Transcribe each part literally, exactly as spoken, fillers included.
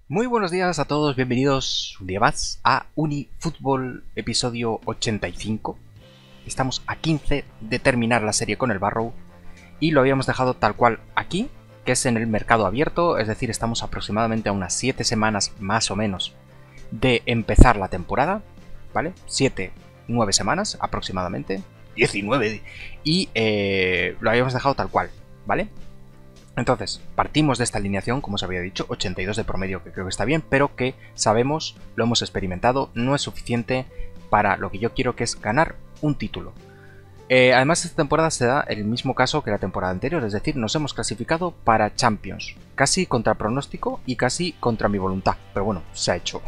Muy buenos días a todos, bienvenidos un día más a Unifútbol episodio ochenta y cinco. Estamos a quince de terminar la serie con el Barrow y lo habíamos dejado tal cual aquí, que es en el mercado abierto, es decir, estamos aproximadamente a unas siete semanas más o menos de empezar la temporada, ¿vale? siete, nueve semanas aproximadamente, diecinueve, y eh, lo habíamos dejado tal cual, ¿vale? Entonces, partimos de esta alineación, como os había dicho, ochenta y dos de promedio, que creo que está bien, pero que sabemos, lo hemos experimentado, no es suficiente para lo que yo quiero, que es ganar un título. Eh, además, esta temporada se da el mismo caso que la temporada anterior, es decir, nos hemos clasificado para Champions, casi contra pronóstico y casi contra mi voluntad, pero bueno, se ha hecho.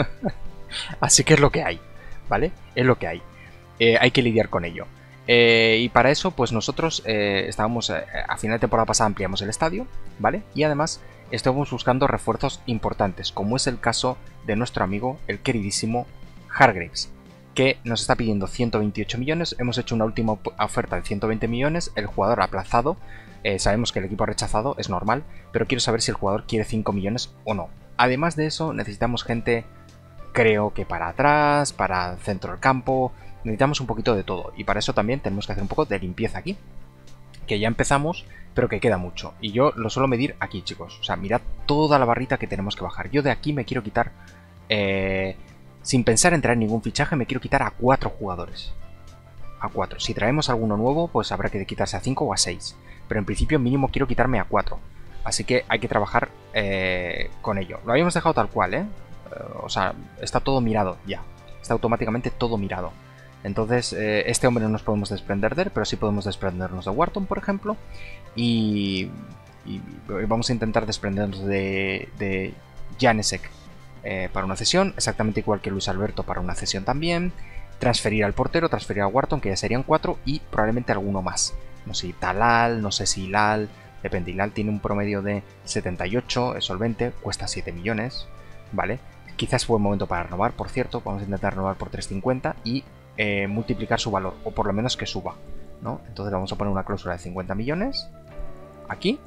Así que es lo que hay, ¿vale? Es lo que hay. Eh, hay que lidiar con ello. Eh, y para eso, pues nosotros eh, estábamos, eh, a final de temporada pasada ampliamos el estadio, ¿vale? Y además estamos buscando refuerzos importantes, como es el caso de nuestro amigo, el queridísimo Hargreaves, que nos está pidiendo ciento veintiocho millones, hemos hecho una última oferta de ciento veinte millones, el jugador ha aplazado, eh, sabemos que el equipo ha rechazado, es normal, pero quiero saber si el jugador quiere cinco millones o no. Además de eso, necesitamos gente, creo que para atrás, para el centro del campo. Necesitamos un poquito de todo y para eso también tenemos que hacer un poco de limpieza aquí, que ya empezamos, pero que queda mucho. Y yo lo suelo medir aquí, chicos. O sea, mirad toda la barrita que tenemos que bajar. Yo de aquí me quiero quitar, eh, sin pensar en traer ningún fichaje, me quiero quitar a cuatro jugadores. A cuatro. Si traemos alguno nuevo, pues habrá que quitarse a cinco o a seis. Pero en principio mínimo quiero quitarme a cuatro. Así que hay que trabajar eh, con ello. Lo habíamos dejado tal cual, ¿eh? O sea, está todo mirado ya. Está automáticamente todo mirado. Entonces, eh, este hombre no nos podemos desprender de él, pero sí podemos desprendernos de Wharton, por ejemplo. Y, y vamos a intentar desprendernos de, de Janeček eh, para una cesión, exactamente igual que Luis Alberto para una cesión también. Transferir al portero, transferir a Wharton, que ya serían cuatro, y probablemente alguno más. No sé si Talal, no sé si Hilal, depende. Hilal tiene un promedio de setenta y ocho, es solvente, cuesta siete millones, ¿vale? Quizás fue el momento para renovar, por cierto, vamos a intentar renovar por tres cincuenta y Eh, multiplicar su valor, o por lo menos que suba, ¿no? Entonces vamos a poner una cláusula de cincuenta millones aquí,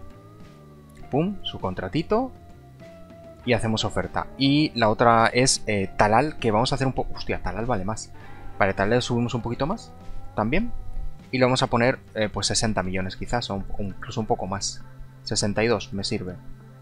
pum, su contratito, y hacemos oferta. Y la otra es eh, Talal, que vamos a hacer un poco, hostia, Talal vale más, vale, Talal subimos un poquito más también, y le vamos a poner eh, pues sesenta millones quizás, o, o incluso un poco más, sesenta y dos me sirve,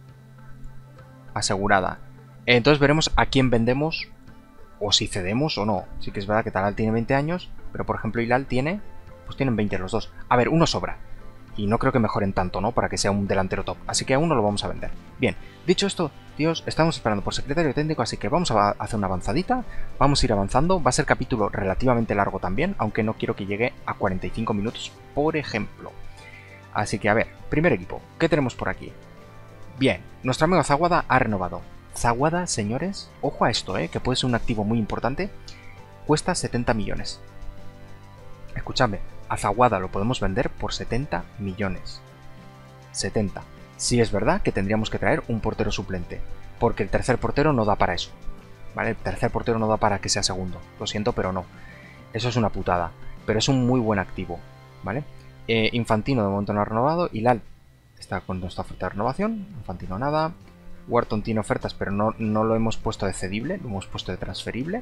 asegurada. Entonces veremos a quién vendemos, o si cedemos o no. Sí que es verdad que Talal tiene veinte años, pero por ejemplo Hilal tiene, pues tienen veinte los dos. A ver, uno sobra. Y no creo que mejoren tanto, ¿no? Para que sea un delantero top. Así que a uno lo vamos a vender. Bien, dicho esto, tíos, estamos esperando por secretario técnico, así que vamos a hacer una avanzadita. Vamos a ir avanzando. Va a ser capítulo relativamente largo también, aunque no quiero que llegue a cuarenta y cinco minutos, por ejemplo. Así que a ver, primer equipo. ¿Qué tenemos por aquí? Bien, nuestro amigo Zaguada ha renovado. Zaguada, señores, ojo a esto, ¿eh? Que puede ser un activo muy importante. Cuesta setenta millones. Escuchadme, a Zaguada lo podemos vender por setenta millones. setenta. Sí es verdad que tendríamos que traer un portero suplente, porque el tercer portero no da para eso. ¿Vale? El tercer portero no da para que sea segundo. Lo siento, pero no. Eso es una putada. Pero es un muy buen activo. ¿Vale? Eh, Infantino de momento no ha renovado. Hilal está con nuestra oferta de renovación. Infantino nada. Wharton tiene ofertas, pero no, no lo hemos puesto de cedible, lo hemos puesto de transferible.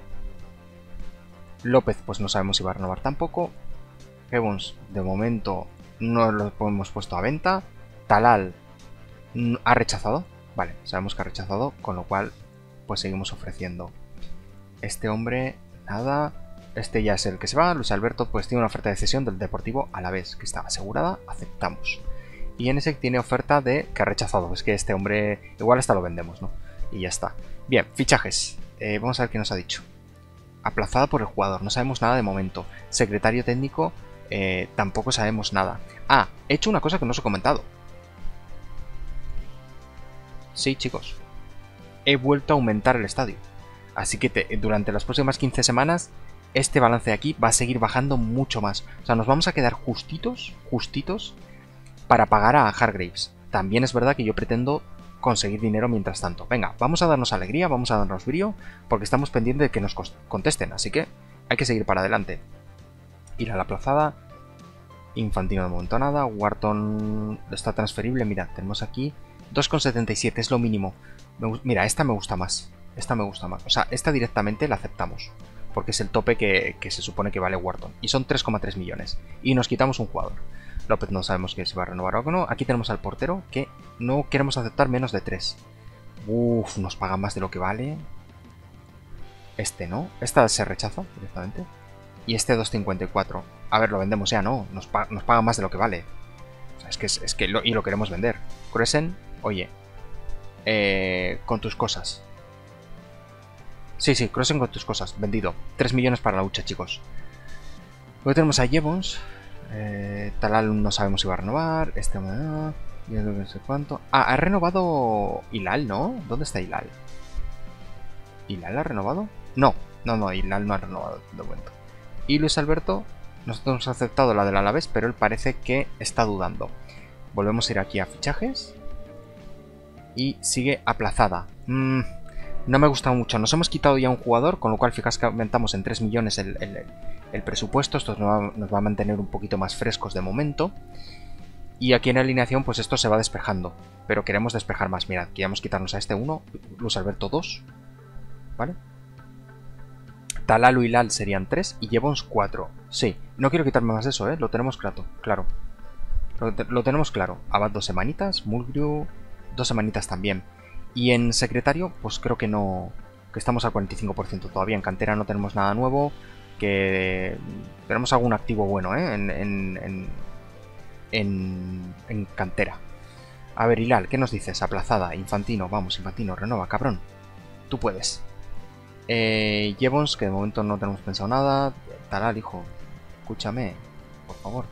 López, pues no sabemos si va a renovar tampoco. Evans, de momento, no lo hemos puesto a venta. Talal ha rechazado. Vale, sabemos que ha rechazado, con lo cual, pues seguimos ofreciendo. Este hombre, nada. Este ya es el que se va. Luis Alberto, pues tiene una oferta de cesión del Deportivo Alavés, que está asegurada. Aceptamos. Y Janeček tiene oferta de que ha rechazado. Es que este hombre igual hasta lo vendemos, ¿no? Y ya está. Bien, fichajes. Eh, vamos a ver qué nos ha dicho. Aplazada por el jugador. No sabemos nada de momento. Secretario técnico. Eh, tampoco sabemos nada. Ah, he hecho una cosa que no os he comentado. Sí, chicos. He vuelto a aumentar el estadio. Así que te, durante las próximas quince semanas este balance de aquí va a seguir bajando mucho más. O sea, nos vamos a quedar justitos, justitos para pagar a Hargreaves. También es verdad que yo pretendo conseguir dinero mientras tanto. Venga, vamos a darnos alegría, vamos a darnos brío, porque estamos pendientes de que nos contesten, así que hay que seguir para adelante. Ir a la plazada. Infantino de momento nada. Wharton está transferible. Mirad, tenemos aquí dos coma setenta y siete es lo mínimo. Me, mira, esta me gusta más. Esta me gusta más. O sea, esta directamente la aceptamos. Porque es el tope que, que se supone que vale Wharton. Y son tres coma tres millones. Y nos quitamos un jugador. López no sabemos que se va a renovar o no. Aquí tenemos al portero que no queremos aceptar menos de tres. Uff, nos paga más de lo que vale. Este no. Esta se rechaza directamente. Y este dos coma cincuenta y cuatro. A ver, lo vendemos ya, ¿no? Nos, pa nos paga más de lo que vale. O sea, es que, es, es que lo, y lo queremos vender. Cruesen, oye. Eh, con tus cosas. Sí, sí, Cruesen con tus cosas. Vendido. tres millones para la hucha, chicos. Luego tenemos a Jevons. Eh, Talal no sabemos si va a renovar. Este no. Y no sé cuánto. Ah, ha renovado Hilal, ¿no? ¿Dónde está Hilal? ¿Hilal ha renovado? No, no, no, Hilal no ha renovado de momento. Y Luis Alberto, nosotros hemos aceptado la del Alavés, pero él parece que está dudando. Volvemos a ir aquí a fichajes. Y sigue aplazada. Mm, no me gusta mucho. Nos hemos quitado ya un jugador, con lo cual fijaos que aumentamos en tres millones el, el, el presupuesto. Esto nos va, nos va a mantener un poquito más frescos de momento. Y aquí en alineación pues esto se va despejando. Pero queremos despejar más. Mirad, queríamos quitarnos a este uno, Luis Alberto dos. ¿Vale? Talal y Hilal serían tres y Jevons cuatro. Sí, no quiero quitarme más de eso, ¿eh? Lo tenemos claro. Claro. Lo, lo tenemos claro. Abad dos semanitas, Mulgrew dos semanitas también. Y en secretario, pues creo que no... Que estamos al cuarenta y cinco por ciento todavía. En cantera no tenemos nada nuevo. Que tenemos algún activo bueno, ¿eh? En, en, en, en, en cantera. A ver, Hilal, ¿qué nos dices? Aplazada, Infantino. Vamos, Infantino, renova, cabrón. Tú puedes. Eh, Jevons, que de momento no tenemos pensado nada. Talal, hijo, escúchame, por favor.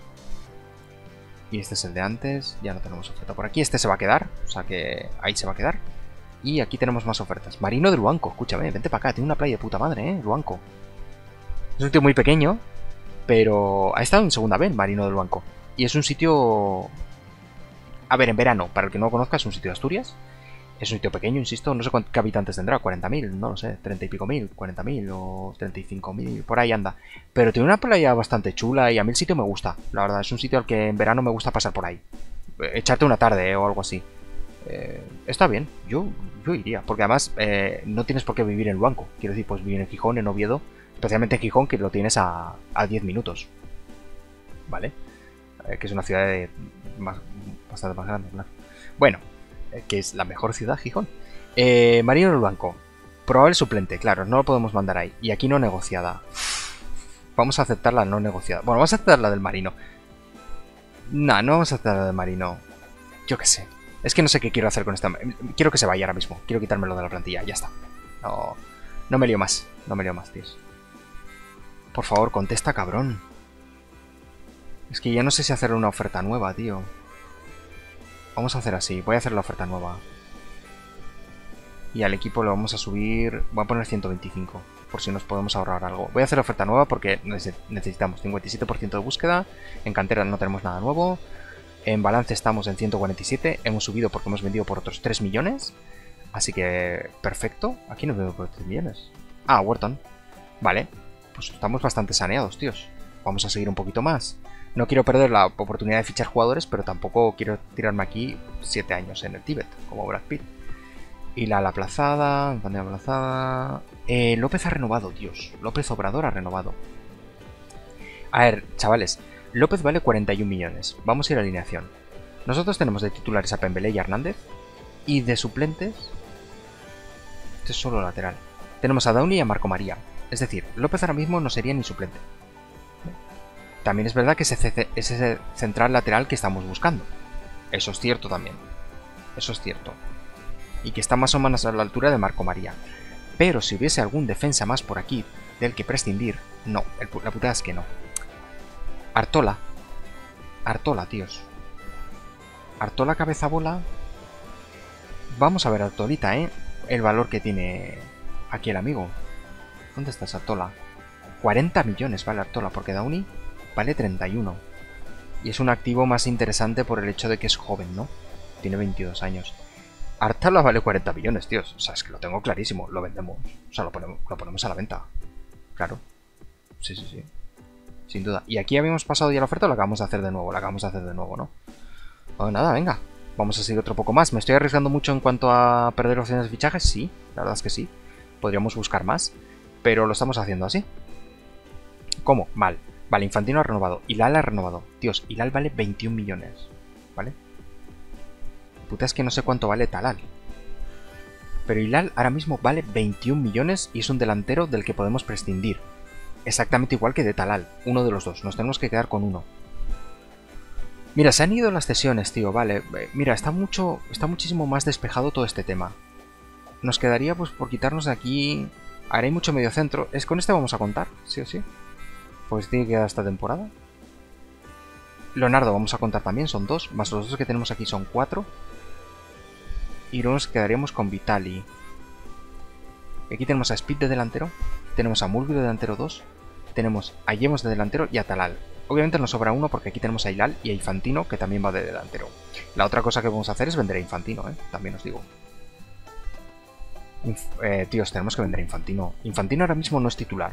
Y este es el de antes. Ya no tenemos oferta por aquí. Este se va a quedar, o sea que ahí se va a quedar. Y aquí tenemos más ofertas. Marino de Luanco, escúchame, vente para acá. Tiene una playa de puta madre, eh, Luanco. Es un sitio muy pequeño, pero ha estado en segunda vez Marino de Luanco. Y es un sitio... A ver, en verano, para el que no lo conozca, es un sitio de Asturias. Es un sitio pequeño, insisto, no sé cuántos habitantes tendrá, cuarenta mil, no lo sé, treinta y pico mil, cuarenta mil o treinta y cinco mil, por ahí anda. Pero tiene una playa bastante chula y a mí el sitio me gusta, la verdad, es un sitio al que en verano me gusta pasar por ahí. Echarte una tarde eh, o algo así. Eh, está bien, yo, yo iría, porque además eh, no tienes por qué vivir en Luanco, quiero decir, pues vivir en Gijón, en Oviedo, especialmente en Gijón, que lo tienes a, a diez minutos, ¿vale? Eh, que es una ciudad de, más, bastante más grande, claro. Bueno, que es la mejor ciudad, Gijón. Eh, Marino del Banco. Probable suplente, claro, no lo podemos mandar ahí. Y aquí no negociada. Vamos a aceptar la no negociada. Bueno, vamos a aceptar la del Marino. No, no vamos a aceptar la del Marino. Yo qué sé. Es que no sé qué quiero hacer con esta... Quiero que se vaya ahora mismo. Quiero quitármelo de la plantilla, ya está. No, no me lío más. No me lío más, tíos. Por favor, contesta, cabrón. Es que ya no sé si hacer una oferta nueva, tío. Vamos a hacer así, voy a hacer la oferta nueva. Y al equipo lo vamos a subir... Voy a poner ciento veinticinco, por si nos podemos ahorrar algo. Voy a hacer la oferta nueva porque necesitamos cincuenta y siete por ciento de búsqueda. En cantera no tenemos nada nuevo. En balance estamos en ciento cuarenta y siete. Hemos subido porque hemos vendido por otros tres millones. Así que... perfecto. Aquí no veo por tres millones. Ah, Wharton. Vale. Pues estamos bastante saneados, tíos. Vamos a seguir un poquito más. No quiero perder la oportunidad de fichar jugadores, pero tampoco quiero tirarme aquí siete años en el Tíbet, como Brad Pitt. Y la, la aplazada, la aplazada... Eh, López ha renovado, Dios. López Obrador ha renovado. A ver, chavales. López vale cuarenta y un millones. Vamos a ir a alineación. Nosotros tenemos de titulares a Pembelé y a Hernández. Y de suplentes... Este es solo lateral. Tenemos a Downey y a Marco María. Es decir, López ahora mismo no sería ni suplente. También es verdad que es ese central lateral que estamos buscando. Eso es cierto también. Eso es cierto. Y que está más o menos a la altura de Marco María. Pero si hubiese algún defensa más por aquí del que prescindir... No, el, la putada es que no. Artola. Artola, tíos. Artola cabeza bola. Vamos a ver Artolita, ¿eh? El valor que tiene aquí el amigo. ¿Dónde estás, Artola? cuarenta millones vale Artola, porque Downey vale treinta y uno. Y es un activo más interesante por el hecho de que es joven, ¿no? Tiene veintidós años. Artola vale cuarenta millones, tíos. O sea, es que lo tengo clarísimo. Lo vendemos. O sea, lo ponemos, lo ponemos a la venta. Claro. Sí, sí, sí. Sin duda. Y aquí habíamos pasado ya la oferta o la acabamos de hacer de nuevo. La acabamos de hacer de nuevo, ¿no? Pues nada, venga. Vamos a seguir otro poco más. ¿Me estoy arriesgando mucho en cuanto a perder opciones de fichajes? Sí, la verdad es que sí. Podríamos buscar más, pero lo estamos haciendo así. ¿Cómo? Mal. Vale, Infantino ha renovado. Hilal ha renovado. Dios, Hilal vale veintiún millones. ¿Vale? Puta, es que no sé cuánto vale Talal. Pero Hilal ahora mismo vale veintiún millones y es un delantero del que podemos prescindir. Exactamente igual que de Talal. Uno de los dos. Nos tenemos que quedar con uno. Mira, se han ido las cesiones, tío. Vale. Mira, está mucho, está muchísimo más despejado todo este tema. Nos quedaría, pues, por quitarnos de aquí... Ahora hay mucho medio centro. ¿Es con este vamos a contar? Sí o sí. Pues tiene que dar esta temporada. Leonardo vamos a contar también. Son dos. Más los dos que tenemos aquí son cuatro. Y luego nos quedaríamos con Vitali. Aquí tenemos a Speed de delantero. Tenemos a Mulgrew de delantero dos. Tenemos a Yemos de delantero y a Talal. Obviamente nos sobra uno porque aquí tenemos a Hilal y a Infantino, que también va de delantero. La otra cosa que vamos a hacer es vender a Infantino, ¿eh? También os digo. Inf eh, tíos, tenemos que vender a Infantino. Infantino ahora mismo no es titular.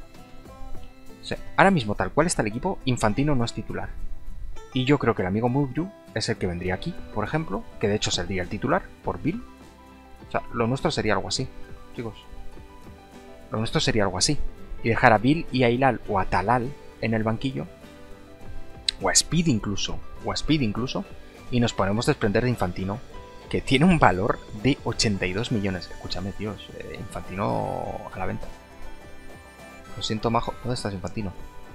O sea, ahora mismo, tal cual está el equipo, Infantino no es titular. Y yo creo que el amigo Mulgrew es el que vendría aquí, por ejemplo, que de hecho sería el titular, por Bill. O sea, lo nuestro sería algo así, chicos. Lo nuestro sería algo así. Y dejar a Bill y a Hilal o a Talal en el banquillo. O a Speed incluso. O a Speed incluso. Y nos podemos desprender de Infantino, que tiene un valor de ochenta y dos millones. Escúchame, tíos. Eh, Infantino a la venta. Lo siento, majo. ¿Dónde estás, Infantino?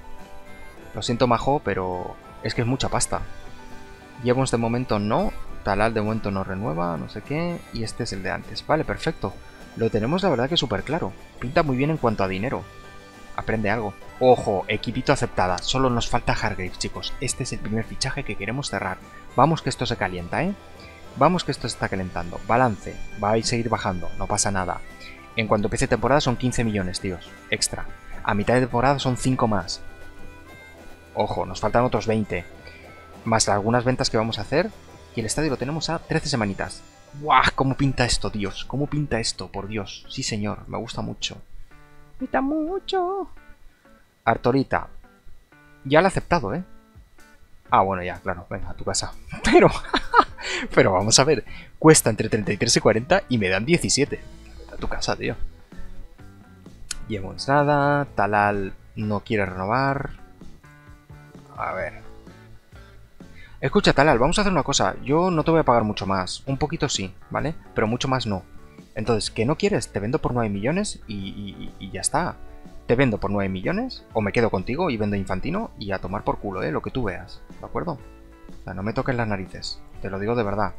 Lo siento, majo, pero es que es mucha pasta. Llevamos de momento no. Talal de momento no renueva, no sé qué. Y este es el de antes. Vale, perfecto. Lo tenemos la verdad que súper claro. Pinta muy bien en cuanto a dinero. Aprende algo. Ojo, equipito aceptada. Solo nos falta Hargreaves, chicos. Este es el primer fichaje que queremos cerrar. Vamos que esto se calienta, ¿eh? Vamos que esto se está calentando. Balance. Va a seguir bajando. No pasa nada. En cuanto empiece temporada son quince millones, tíos. Extra. A mitad de temporada son cinco más. Ojo, nos faltan otros veinte. Más algunas ventas que vamos a hacer. Y el estadio lo tenemos a trece semanitas. ¡Guau! ¿Cómo pinta esto, Dios? ¿Cómo pinta esto? Por Dios. Sí, señor. Me gusta mucho. Me gusta mucho. Artorita. Ya lo he aceptado, ¿eh? Ah, bueno, ya, claro. Venga, a tu casa. Pero... pero vamos a ver. Cuesta entre treinta y tres y cuarenta y me dan diecisiete. A tu casa, tío. Llevamos nada. Talal no quiere renovar. A ver. Escucha, Talal, vamos a hacer una cosa. Yo no te voy a pagar mucho más. Un poquito sí, ¿vale? Pero mucho más no. Entonces, ¿qué no quieres? Te vendo por nueve millones y, y, y ya está. Te vendo por nueve millones o me quedo contigo y vendo a Infantino y a tomar por culo, ¿eh? Lo que tú veas. ¿De acuerdo? O sea, no me toques las narices. Te lo digo de verdad.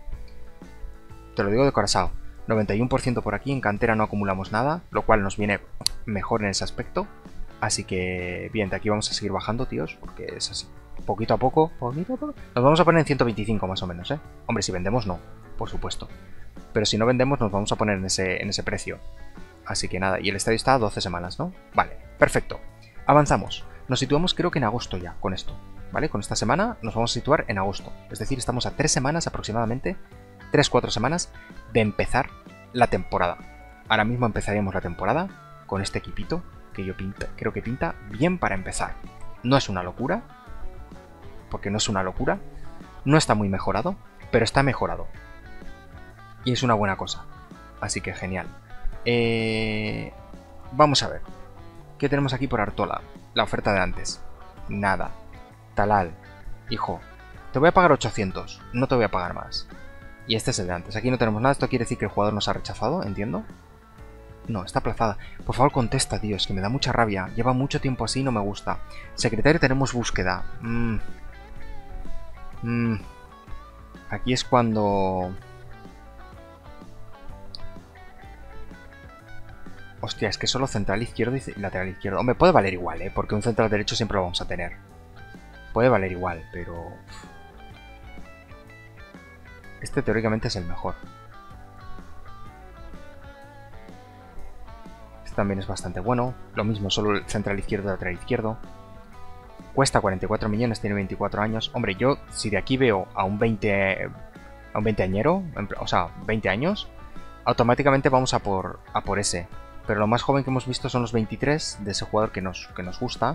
Te lo digo de corazón. noventa y uno por ciento por aquí. En cantera no acumulamos nada, lo cual nos viene mejor en ese aspecto. Así que, bien, de aquí vamos a seguir bajando, tíos, porque es así. Poquito a poco, poquito a poco. Nos vamos a poner en ciento veinticinco más o menos, ¿eh? Hombre, si vendemos no, por supuesto. Pero si no vendemos nos vamos a poner en ese, en ese precio. Así que nada, y el estadio está a doce semanas, ¿no? Vale, perfecto. Avanzamos. Nos situamos creo que en agosto ya con esto, ¿vale? Con esta semana nos vamos a situar en agosto. Es decir, estamos a tres semanas aproximadamente, tres cuatro semanas de empezar la temporada. Ahora mismo empezaríamos la temporada con este equipito que yo pinta, creo que pinta bien para empezar. No es una locura, porque no es una locura. No está muy mejorado, pero está mejorado. Y es una buena cosa. Así que genial. Eh... Vamos a ver. ¿Qué tenemos aquí por Artola? La oferta de antes. Nada. Talal. Hijo. Te voy a pagar ochocientos. No te voy a pagar más. Y este es el de antes. Aquí no tenemos nada. Esto quiere decir que el jugador nos ha rechazado. ¿Entiendo? No, está aplazada. Por favor, contesta, tío. Es que me da mucha rabia. Lleva mucho tiempo así y no me gusta. Secretario, tenemos búsqueda. Mmm... Mm. Aquí es cuando... Hostia, es que solo central izquierdo y lateral izquierdo. Hombre, puede valer igual, ¿eh? Porque un central derecho siempre lo vamos a tener. Puede valer igual, pero... Este teóricamente es el mejor. Este también es bastante bueno. Lo mismo, solo el central izquierdo y lateral izquierdo. Cuesta cuarenta y cuatro millones, tiene veinticuatro años. Hombre, yo si de aquí veo a un veinte a un veinteañero, o sea, veinte años, automáticamente vamos a por a por ese. Pero lo más joven que hemos visto son los veintitrés de ese jugador que nos, que nos gusta.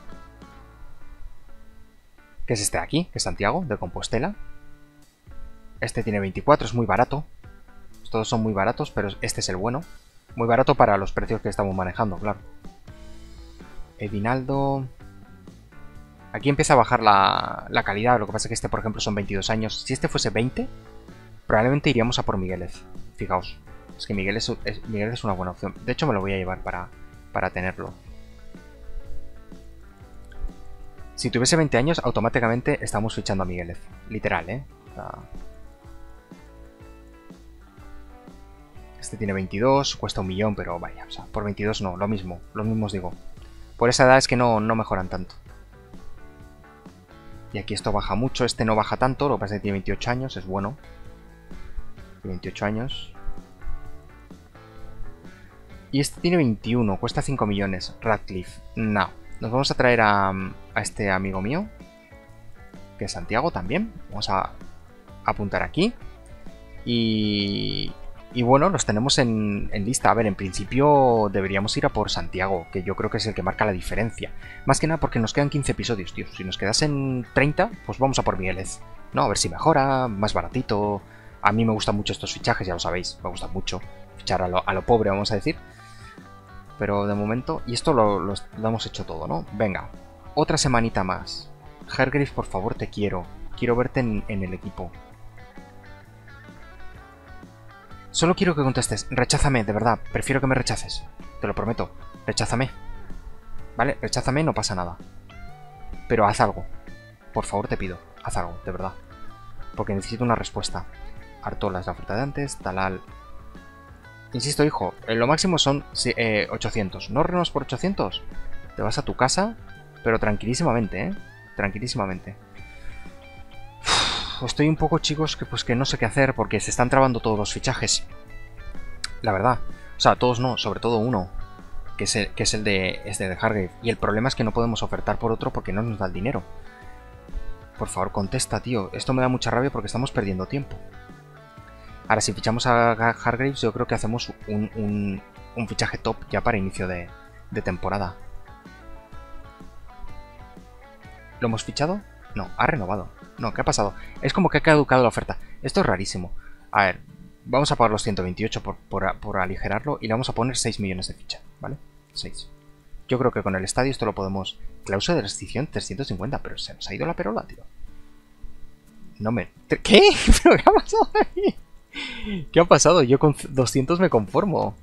Que es este de aquí, que es Santiago, de Compostela. Este tiene veinticuatro, es muy barato. Todos son muy baratos, pero este es el bueno. Muy barato para los precios que estamos manejando, claro. Edinaldo... Aquí empieza a bajar la, la calidad, lo que pasa es que este, por ejemplo, son veintidós años. Si este fuese veinte, probablemente iríamos a por Migueles. Fijaos, es que Miguel es, es, Miguel es una buena opción. De hecho, me lo voy a llevar para, para tenerlo. Si tuviese veinte años, automáticamente estamos fichando a Migueles. Literal, ¿eh? O sea... Este tiene veintidós, cuesta un millón, pero vaya, o sea, por veintidós no, lo mismo, lo mismo os digo. Por esa edad es que no, no mejoran tanto. Y aquí esto baja mucho, este no baja tanto, lo que pasa es que tiene veintiocho años, es bueno. veintiocho años. Y este tiene veintiuno, cuesta cinco millones, Radcliffe. No, nos vamos a traer a, a este amigo mío, que es Santiago también. Vamos a apuntar aquí. Y... Y bueno, los tenemos en, en lista. A ver, en principio deberíamos ir a por Santiago, que yo creo que es el que marca la diferencia. Más que nada porque nos quedan quince episodios, tío. Si nos quedasen treinta, pues vamos a por Migueles. No, a ver si mejora, más baratito. A mí me gustan mucho estos fichajes, ya lo sabéis. Me gusta mucho fichar a lo, a lo pobre, vamos a decir. Pero de momento... Y esto lo, lo, lo hemos hecho todo, ¿no? Venga, otra semanita más. Hargreaves, por favor, te quiero. Quiero verte en, en el equipo. Solo quiero que contestes, recházame, de verdad, prefiero que me rechaces. Te lo prometo, recházame. ¿Vale? Recházame, no pasa nada. Pero haz algo. Por favor, te pido, haz algo, de verdad. Porque necesito una respuesta. Artola es la oferta de antes, Talal... Insisto, hijo, lo máximo son eh, ochocientos. ¿No renuevas por ochocientos? Te vas a tu casa, pero tranquilísimamente, ¿eh? Tranquilísimamente. Estoy un poco, chicos, que pues que no sé qué hacer porque se están trabando todos los fichajes. La verdad. O sea, todos no, sobre todo uno. Que es el, que es el de este de Hargrave. Y el problema es que no podemos ofertar por otro porque no nos da el dinero. Por favor, contesta, tío. Esto me da mucha rabia porque estamos perdiendo tiempo. Ahora, si fichamos a Hargraves, yo creo que hacemos un, un, un fichaje top ya para inicio de, de temporada. ¿Lo hemos fichado? No, ha renovado. No, ¿qué ha pasado? Es como que ha caducado la oferta. Esto es rarísimo. A ver, vamos a pagar los ciento veintiocho por, por, por aligerarlo y le vamos a poner seis millones de ficha, ¿vale? seis. Yo creo que con el estadio esto lo podemos... Cláusula de rescisión trescientos cincuenta, pero se nos ha ido la perola, tío. No me... ¿Qué? ¿Pero qué ha pasado ahí? ¿Qué ha pasado? Yo con doscientos me conformo.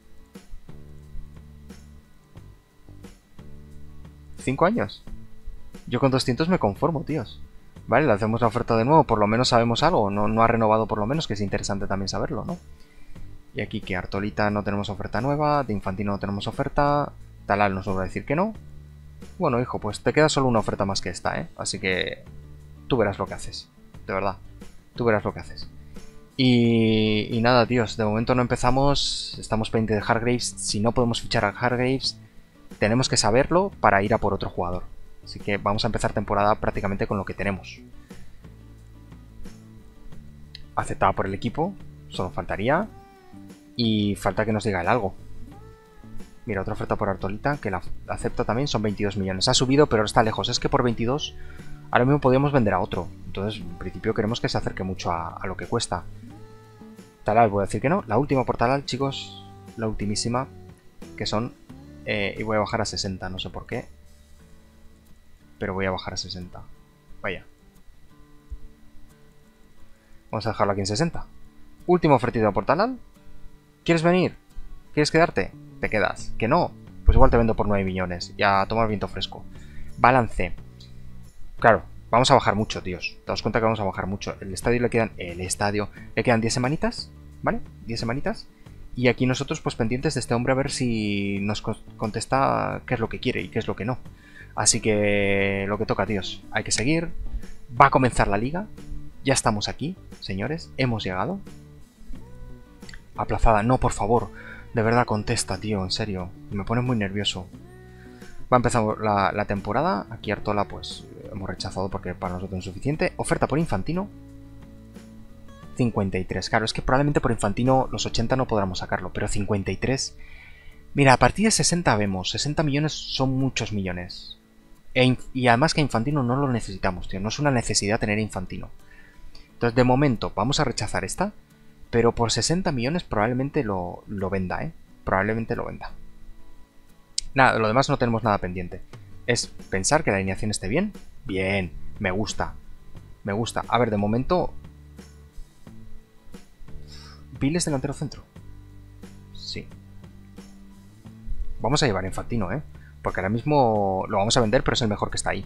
¿Cinco años? Yo con doscientos me conformo, tíos. Vale, le hacemos la oferta de nuevo, por lo menos sabemos algo. No, no ha renovado por lo menos, que es interesante también saberlo, ¿no? Y aquí que Artolita no tenemos oferta nueva, de Infantino no tenemos oferta, Talal nos va a decir que no. Bueno, hijo, pues te queda solo una oferta más que esta, ¿eh? Así que tú verás lo que haces, de verdad. Tú verás lo que haces. Y, y nada, tíos, de momento no empezamos, estamos pendientes de Hargreaves. Si no podemos fichar a Hargreaves, tenemos que saberlo para ir a por otro jugador. Así que vamos a empezar temporada prácticamente con lo que tenemos. Aceptada por el equipo, solo faltaría. Y falta que nos diga el algo. Mira, otra oferta por Artolita, que la acepta también, son veintidós millones. Ha subido, pero está lejos. Es que por veintidós ahora mismo podríamos vender a otro. Entonces, en principio queremos que se acerque mucho a, a lo que cuesta. Talal, voy a decir que no. La última por Talal, chicos. La ultimísima. Que son... Eh, y voy a bajar a sesenta, no sé por qué. Pero voy a bajar a sesenta. Vaya. Vamos a dejarlo aquí en sesenta. Última ofertita por Talal. ¿Quieres venir? ¿Quieres quedarte? Te quedas. ¿Que no? Pues igual te vendo por nueve millones. Y a tomar viento fresco. Balance. Claro, vamos a bajar mucho, tíos. Te das cuenta que vamos a bajar mucho. El estadio le quedan... El estadio le quedan diez semanitas. ¿Vale? diez semanitas. Y aquí nosotros pues pendientes de este hombre a ver si nos contesta qué es lo que quiere y qué es lo que no. Así que lo que toca, tíos. Hay que seguir. Va a comenzar la liga. Ya estamos aquí, señores. Hemos llegado. Aplazada. No, por favor. De verdad, contesta, tío. En serio. Me pones muy nervioso. Va a empezar la, la temporada. Aquí Artola, pues, hemos rechazado porque para nosotros es insuficiente. Oferta por Infantino. cincuenta y tres. Claro, es que probablemente por Infantino los ochenta no podamos sacarlo. Pero cincuenta y tres... Mira, a partir de sesenta vemos. sesenta millones son muchos millones. E y además que Infantino no lo necesitamos, tío. No es una necesidad tener Infantino. Entonces, de momento, vamos a rechazar esta. Pero por sesenta millones probablemente lo, lo venda, ¿eh? Probablemente lo venda. Nada, lo demás no tenemos nada pendiente. Es pensar que la alineación esté bien. Bien, me gusta. Me gusta. A ver, de momento... ¿Viles delantero centro? Sí. Vamos a llevar Infantino, ¿eh? Porque ahora mismo lo vamos a vender, pero es el mejor que está ahí.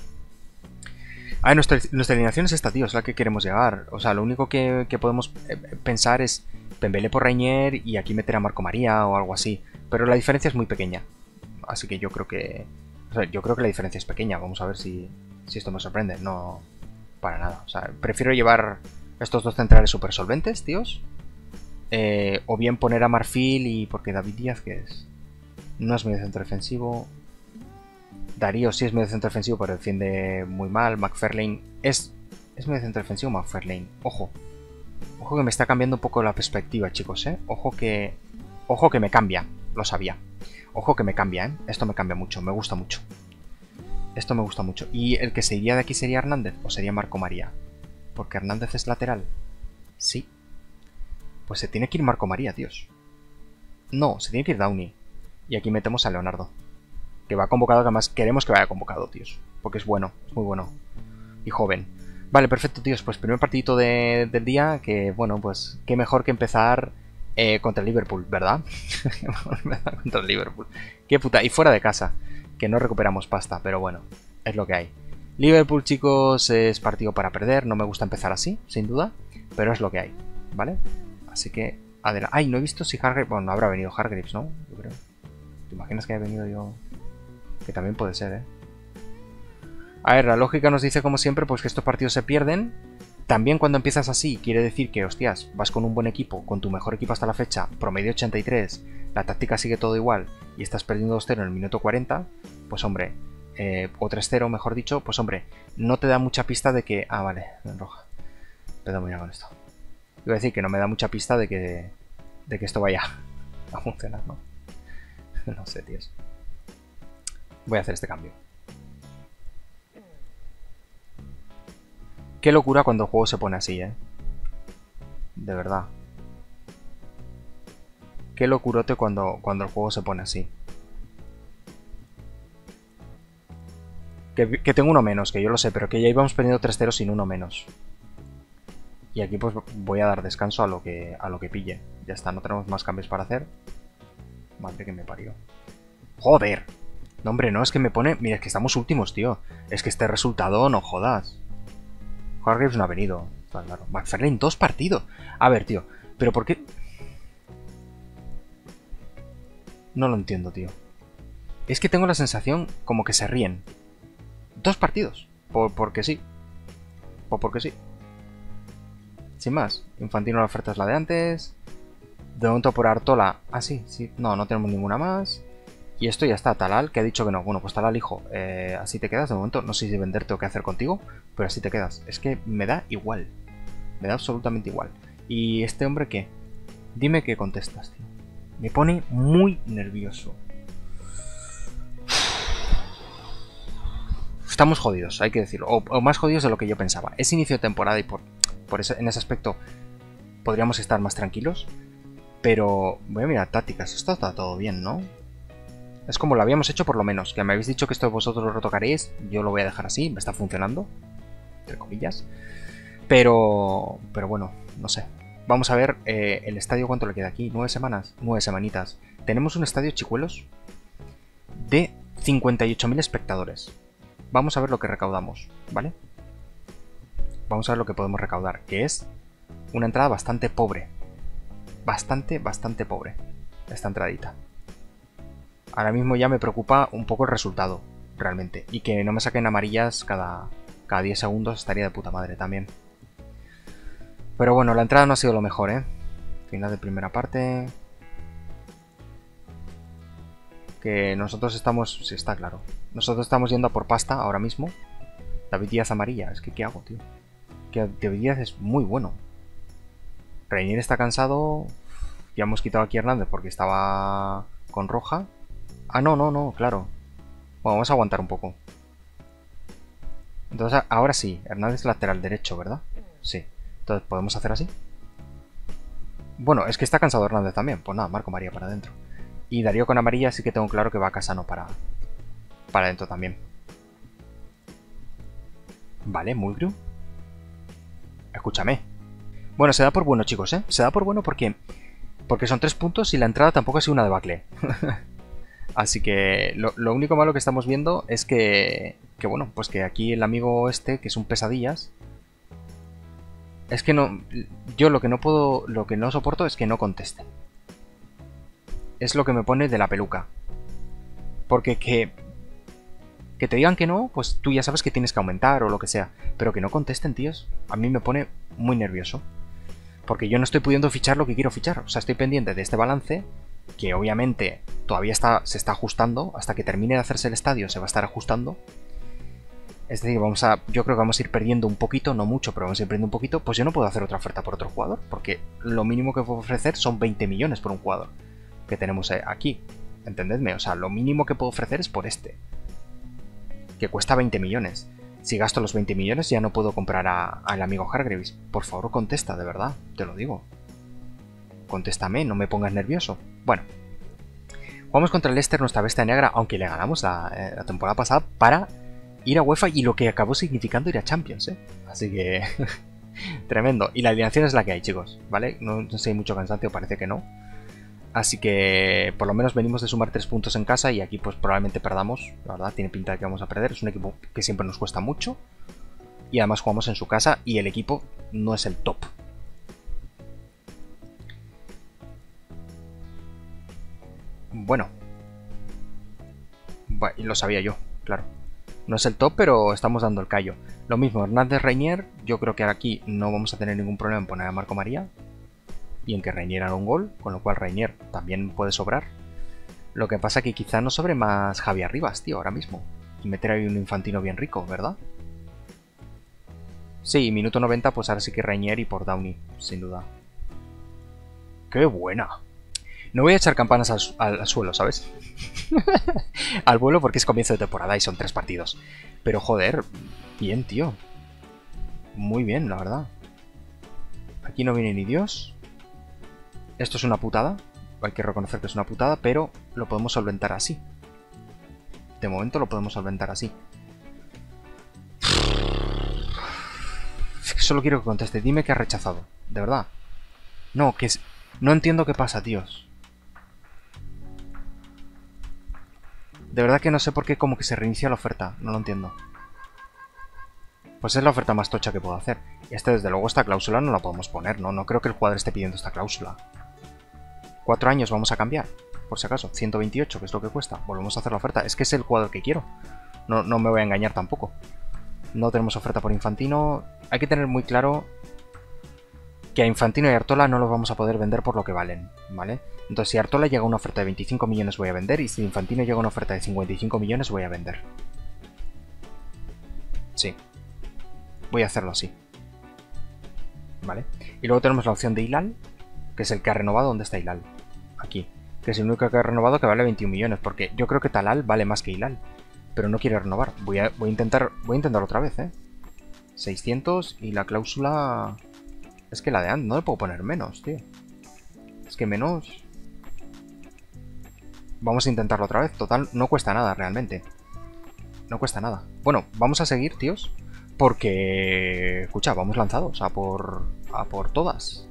A ver, nuestra, nuestra alineación es esta, tío. Es la que queremos llegar. O sea, lo único que, que podemos eh, pensar es Pembele por Reinier y aquí meter a Marco María o algo así. Pero la diferencia es muy pequeña. Así que yo creo que... O sea, yo creo que la diferencia es pequeña. Vamos a ver si, si esto me sorprende. No, para nada. O sea, prefiero llevar estos dos centrales súper solventes, tíos. Eh, o bien poner a Marfil y... Porque David Díaz, ¿qué es? No es medio centro defensivo. Darío sí es medio centro defensivo, pero defiende muy mal. McFarlane es... ¿Es medio centro defensivo McFarlane? Ojo. Ojo que me está cambiando un poco la perspectiva, chicos, ¿eh? Ojo que... Ojo que me cambia. Lo sabía. Ojo que me cambia, ¿eh? Esto me cambia mucho. Me gusta mucho. Esto me gusta mucho. ¿Y el que se iría de aquí sería Hernández? ¿O sería Marco María? Porque Hernández es lateral. Sí. Pues se tiene que ir Marco María, tíos. No, se tiene que ir Downey. Y aquí metemos a Leonardo. Que va convocado, que además queremos que vaya convocado, tíos. Porque es bueno, es muy bueno. Y joven. Vale, perfecto, tíos. Pues primer partidito de, del día. Que, bueno, pues qué mejor que empezar eh, contra el Liverpool, ¿verdad? Contra el Liverpool. Qué puta. Y fuera de casa. Que no recuperamos pasta, pero bueno. Es lo que hay. Liverpool, chicos, es partido para perder. No me gusta empezar así, sin duda. Pero es lo que hay, ¿vale? Así que, adelante. Ay, no he visto si Hargreaves... Bueno, no habrá venido Hargreaves, ¿no? Yo creo. ¿Te imaginas que haya venido yo...? Que también puede ser, ¿eh? A ver, la lógica nos dice, como siempre, pues que estos partidos se pierden. También cuando empiezas así, quiere decir que, hostias, vas con un buen equipo, con tu mejor equipo hasta la fecha, promedio ochenta y tres, la táctica sigue todo igual, y estás perdiendo dos cero en el minuto cuarenta, pues hombre, eh, o tres cero, mejor dicho, pues hombre, no te da mucha pista de que... Ah, vale, en roja. Perdón, mira con esto. Iba a decir que no me da mucha pista de que, de que esto vaya a funcionar, ¿no? No sé, tíos. Voy a hacer este cambio. Qué locura cuando el juego se pone así, ¿eh? De verdad. Qué locurote cuando, cuando el juego se pone así. Que, que tengo uno menos, que yo lo sé, pero que ya íbamos perdiendo tres cero sin uno menos. Y aquí pues voy a dar descanso a lo que, a lo que pille. Ya está, no tenemos más cambios para hacer. Madre que me parió. ¡Joder! No, hombre, no, es que me pone... Mira, es que estamos últimos, tío. Es que este resultado, no jodas. Hargreaves no ha venido. Está claro. McFarlane, dos partidos. A ver, tío. ¿Pero por qué? No lo entiendo, tío. Es que tengo la sensación como que se ríen. Dos partidos. Por, porque sí. O porque sí. Sin más. Infantino, la oferta es la de antes. De momento por Artola. Ah, sí, sí. No, no tenemos ninguna más. Y esto ya está, Talal, que ha dicho que no. Bueno, pues Talal, hijo, eh, así te quedas de momento. No sé si venderte o qué hacer contigo, pero así te quedas. Es que me da igual. Me da absolutamente igual. ¿Y este hombre qué? Dime qué contestas, tío. Me pone muy nervioso. Estamos jodidos, hay que decirlo. O, o más jodidos de lo que yo pensaba. Es inicio de temporada y por, por ese, en ese aspecto podríamos estar más tranquilos. Pero voy a mirar tácticas. Esto está todo bien, ¿no? Es como lo habíamos hecho por lo menos. Que me habéis dicho que esto vosotros lo retocaréis. Yo lo voy a dejar así. Me está funcionando. Entre comillas. Pero... Pero bueno, no sé. Vamos a ver eh, el estadio cuánto le queda aquí. ¿Nueve semanas? Nueve semanitas. Tenemos un estadio, chicuelos, de cincuenta y ocho mil espectadores. Vamos a ver lo que recaudamos, ¿vale? Vamos a ver lo que podemos recaudar. Que es una entrada bastante pobre. Bastante, bastante pobre. Esta entradita. Ahora mismo ya me preocupa un poco el resultado, realmente. Y que no me saquen amarillas cada, cada diez segundos estaría de puta madre también. Pero bueno, la entrada no ha sido lo mejor, ¿eh? Final de primera parte. Que nosotros estamos... Sí, está claro. Nosotros estamos yendo a por pasta ahora mismo. David Díaz amarilla. Es que, ¿qué hago, tío? Que David Díaz es muy bueno. Reinier está cansado. Ya hemos quitado aquí a Hernández porque estaba con roja. Ah, no, no, no, claro. Bueno, vamos a aguantar un poco. Entonces, ahora sí. Hernández lateral derecho, ¿verdad? Sí. Entonces, ¿podemos hacer así? Bueno, es que está cansado Hernández también. Pues nada, Marco María para adentro. Y Darío con amarilla sí que tengo claro que va a Casano para, para adentro también. Vale, Mulgrew. Escúchame. Bueno, se da por bueno, chicos, ¿eh? Se da por bueno porque, porque son tres puntos y la entrada tampoco ha sido una debacle. Así que lo, lo único malo que estamos viendo es que, que, bueno, pues que aquí el amigo este, que es un pesadillas, es que no, yo lo que no puedo, lo que no soporto es que no conteste. Es lo que me pone de la peluca. Porque que, que te digan que no, pues tú ya sabes que tienes que aumentar o lo que sea. Pero que no contesten, tíos, a mí me pone muy nervioso. Porque yo no estoy pudiendo fichar lo que quiero fichar. O sea, estoy pendiente de este balance, que obviamente todavía está, se está ajustando. Hasta que termine de hacerse el estadio se va a estar ajustando. Es decir, vamos a, yo creo que vamos a ir perdiendo un poquito, no mucho, pero vamos a ir perdiendo un poquito. Pues yo no puedo hacer otra oferta por otro jugador, porque lo mínimo que puedo ofrecer son veinte millones por un jugador que tenemos aquí. Entendedme, o sea, lo mínimo que puedo ofrecer es por este, que cuesta veinte millones. Si gasto los veinte millones ya no puedo comprar al amigo Hargreaves. Por favor, contesta, de verdad, te lo digo. Contéstame, no me pongas nervioso. Bueno, jugamos contra el Leicester, nuestra bestia negra, aunque le ganamos la, eh, la temporada pasada para ir a UEFA y lo que acabó significando ir a Champions, ¿eh? Así que tremendo. Y la alineación es la que hay, chicos, ¿vale? No, no sé si hay mucho cansancio, parece que no. Así que por lo menos venimos de sumar tres puntos en casa y aquí pues probablemente perdamos. La verdad, tiene pinta de que vamos a perder. Es un equipo que siempre nos cuesta mucho. Y además jugamos en su casa y el equipo no es el top. Bueno. Bueno, lo sabía yo, claro. No es el top, pero estamos dando el callo. Lo mismo, Hernández Reinier. Yo creo que aquí no vamos a tener ningún problema en poner a Marco María y en que Reinier haga un gol, con lo cual Reinier también puede sobrar. Lo que pasa que quizá no sobre más Javier Rivas, tío, ahora mismo. Y meter ahí un Infantino bien rico, ¿verdad? Sí, minuto noventa, pues ahora sí que Reinier y por Downey, sin duda. ¡Qué buena! No voy a echar campanas al, al, al suelo, ¿sabes? Al vuelo porque es comienzo de temporada y son tres partidos. Pero joder, bien, tío. Muy bien, la verdad. Aquí no viene ni Dios. Esto es una putada. Hay que reconocer que es una putada, pero lo podemos solventar así. De momento lo podemos solventar así. Solo quiero que conteste. Dime que ha rechazado. De verdad. No, que es... No entiendo qué pasa, tíos. De verdad que no sé por qué como que se reinicia la oferta. No lo entiendo. Pues es la oferta más tocha que puedo hacer. Y este, desde luego, esta cláusula no la podemos poner, ¿no? No creo que el jugador esté pidiendo esta cláusula. Cuatro años vamos a cambiar, por si acaso. ciento veintiocho, que es lo que cuesta. Volvemos a hacer la oferta. Es que es el jugador que quiero. No, no me voy a engañar tampoco. No tenemos oferta por Infantino. Hay que tener muy claro que a Infantino y Artola no los vamos a poder vender por lo que valen, ¿vale? Entonces, si Artola llega a una oferta de veinticinco millones voy a vender, y si Infantino llega a una oferta de cincuenta y cinco millones voy a vender. Sí. Voy a hacerlo así. ¿Vale? Y luego tenemos la opción de Hilal, que es el que ha renovado. ¿Dónde está Hilal? Aquí. Que es el único que ha renovado, que vale veintiún millones, porque yo creo que Talal vale más que Hilal. Pero no quiere renovar. Voy a, voy a intentar voy a intentar otra vez, ¿eh? seiscientos y la cláusula... Es que la de antes no le puedo poner menos, tío. Es que menos... Vamos a intentarlo otra vez. Total, no cuesta nada realmente. No cuesta nada. Bueno, vamos a seguir, tíos. Porque... Escucha, vamos lanzados a por... A por todas.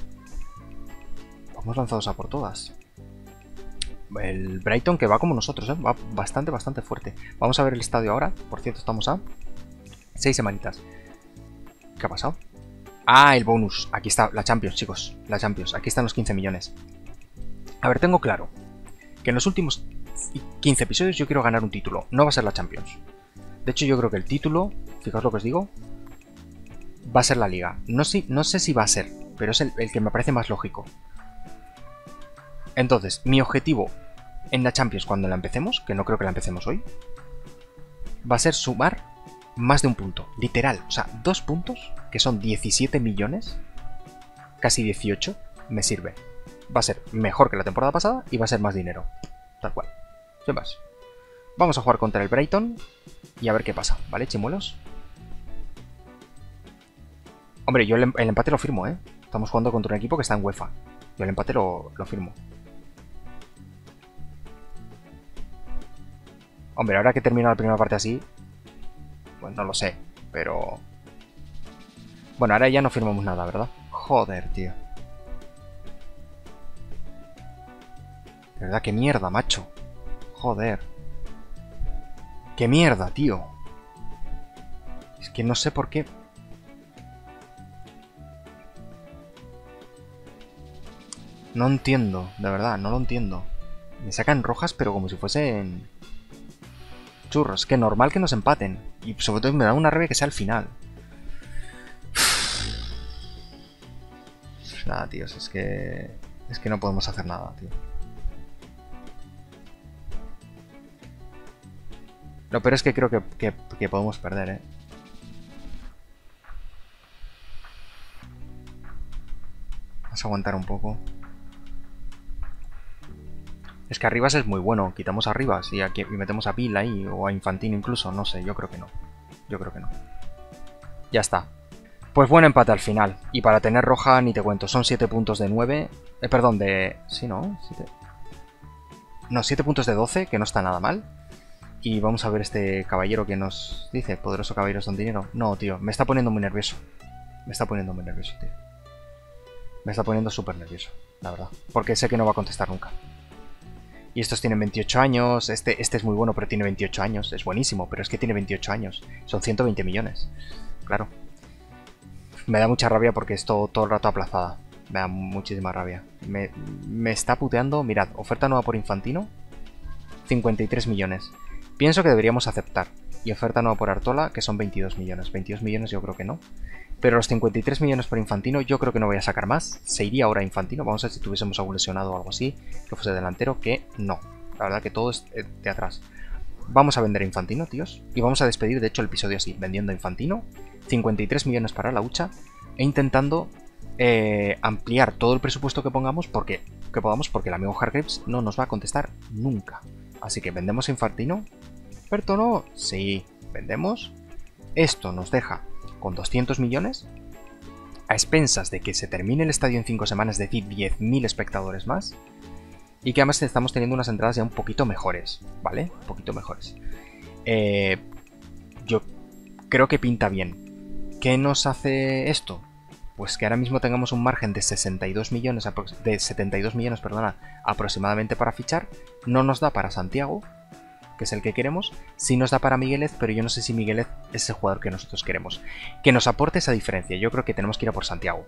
Vamos lanzados a por todas. El Brighton que va como nosotros, ¿eh? Va bastante, bastante fuerte. Vamos a ver el estadio ahora. Por cierto, estamos a... Seis semanitas. ¿Qué ha pasado? Ah, el bonus. Aquí está la Champions, chicos. La Champions. Aquí están los quince millones. A ver, tengo claro que en los últimos quince episodios yo quiero ganar un título. No va a ser la Champions. De hecho, yo creo que el título, fijaos lo que os digo, va a ser la Liga. No sé, no sé si va a ser, pero es el, el que me parece más lógico. Entonces, mi objetivo en la Champions cuando la empecemos, que no creo que la empecemos hoy, va a ser sumar más de un punto. Literal. O sea, dos puntos, que son diecisiete millones, casi dieciocho, me sirve. Va a ser mejor que la temporada pasada y va a ser más dinero. Tal cual. Sin más. Vamos a jugar contra el Brighton y a ver qué pasa. ¿Vale, chimuelos? Hombre, yo el, el empate lo firmo, ¿eh? Estamos jugando contra un equipo que está en UEFA. Yo el empate lo, lo firmo. Hombre, ahora que termina la primera parte así, pues no lo sé, pero... Bueno, ahora ya no firmamos nada, ¿verdad? Joder, tío. De verdad, qué mierda, macho. Joder. Qué mierda, tío. Es que no sé por qué... No entiendo, de verdad, no lo entiendo. Me sacan rojas, pero como si fuesen... churros, que normal que nos empaten. Y sobre todo me da una rabia que sea al final. Nada, tíos, es que... Es que no podemos hacer nada, tío. Lo peor es que creo que, que, que podemos perder, ¿eh? Vamos a aguantar un poco. Es que Arribas es muy bueno. Quitamos a Arribas y, aquí, y metemos a Bill ahí, o a Infantino incluso. No sé, yo creo que no. Yo creo que no. Ya está. Pues buen empate al final. Y para tener roja, ni te cuento. Son siete puntos de nueve. Eh, perdón, de... Sí, ¿no? siete... No, siete puntos de doce, que no está nada mal. Y vamos a ver este caballero que nos dice. Poderoso caballero son dinero. No, tío, me está poniendo muy nervioso. Me está poniendo muy nervioso, tío. Me está poniendo súper nervioso, la verdad. Porque sé que no va a contestar nunca. Y estos tienen veintiocho años. Este, este es muy bueno, pero tiene veintiocho años. Es buenísimo, pero es que tiene veintiocho años. Son ciento veinte millones. Claro. Me da mucha rabia porque es todo, todo el rato aplazada. Me da muchísima rabia. Me, me está puteando. Mirad, oferta nueva por Infantino. cincuenta y tres millones. Pienso que deberíamos aceptar. Y oferta nueva por Artola, que son veintidós millones. veintidós millones yo creo que no. Pero los cincuenta y tres millones por Infantino yo creo que no voy a sacar más. Se iría ahora Infantino. Vamos a ver si tuviésemos algún lesionado o algo así. Que fuese delantero, que no. La verdad que todo es de atrás. Vamos a vender a Infantino, tíos. Y vamos a despedir, de hecho, el episodio así. Vendiendo a Infantino. cincuenta y tres millones para la hucha. E intentando eh, ampliar todo el presupuesto que pongamos. Porque, que podamos, porque el amigo Hargreaves no nos va a contestar nunca. Así que vendemos a Infantino. ¿Experto no? Sí, vendemos. Esto nos deja con doscientos millones. A expensas de que se termine el estadio en cinco semanas, es decir, diez mil espectadores más. Y que además estamos teniendo unas entradas ya un poquito mejores, ¿vale? Un poquito mejores. Eh, yo creo que pinta bien. ¿Qué nos hace esto? Pues que ahora mismo tengamos un margen de sesenta y dos millones, de setenta y dos millones, perdona, aproximadamente para fichar. No nos da para Santiago, que es el que queremos. Sí nos da para Miguelez, pero yo no sé si Miguelez es el jugador que nosotros queremos. Que nos aporte esa diferencia. Yo creo que tenemos que ir a por Santiago.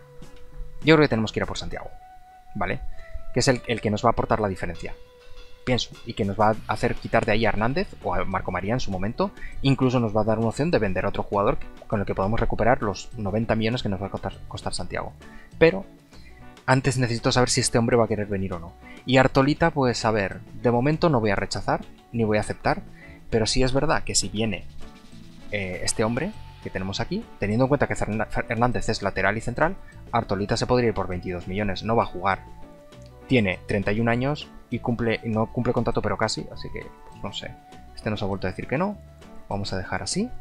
Yo creo que tenemos que ir a por Santiago, ¿vale? Que es el, el que nos va a aportar la diferencia. Pienso. Y que nos va a hacer quitar de ahí a Hernández o a Marco María en su momento. Incluso nos va a dar una opción de vender a otro jugador con el que podamos recuperar los noventa millones que nos va a costar, costar Santiago. Pero antes necesito saber si este hombre va a querer venir o no. Y Artolita, pues a ver, de momento no voy a rechazar, ni voy a aceptar. Pero sí es verdad que si viene eh, este hombre que tenemos aquí, teniendo en cuenta que Hernández es lateral y central, Artolita se podría ir por veintidós millones, no va a jugar. Tiene treinta y un años y cumple, no cumple contrato pero casi, así que pues no sé. Este nos ha vuelto a decir que no. Vamos a dejar así.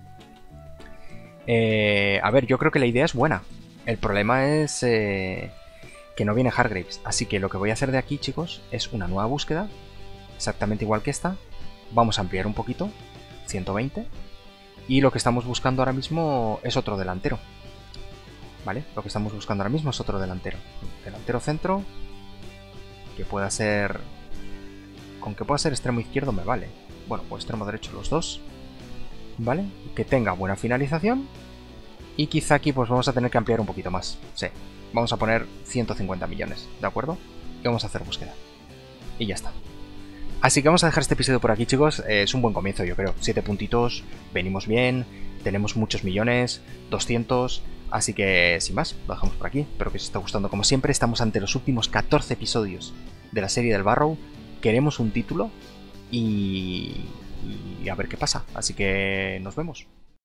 Eh, a ver, yo creo que la idea es buena. El problema es eh, que no viene Hargreaves. Así que lo que voy a hacer de aquí, chicos, es una nueva búsqueda. Exactamente igual que esta. Vamos a ampliar un poquito. ciento veinte. Y lo que estamos buscando ahora mismo es otro delantero. ¿Vale? Lo que estamos buscando ahora mismo es otro delantero. Delantero centro. Que pueda ser... Con que pueda ser extremo izquierdo me vale. Bueno, pues extremo derecho los dos. ¿Vale? Que tenga buena finalización. Y quizá aquí pues vamos a tener que ampliar un poquito más. Sí. Vamos a poner ciento cincuenta millones. ¿De acuerdo? Y vamos a hacer búsqueda. Y ya está. Así que vamos a dejar este episodio por aquí, chicos. Eh, es un buen comienzo, yo creo. siete puntitos. Venimos bien. Tenemos muchos millones. doscientos. Así que, sin más, lo dejamos por aquí. Espero que os esté gustando. Como siempre, estamos ante los últimos catorce episodios de la serie del Barrow. Queremos un título y, y a ver qué pasa. Así que nos vemos.